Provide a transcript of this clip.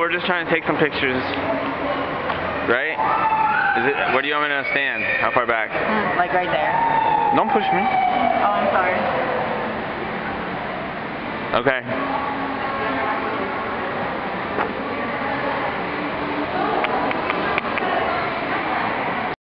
we're just trying to take some pictures. Right? Where do you want me to stand? How far back? Like right there. Don't push me. Oh, I'm sorry. Okay.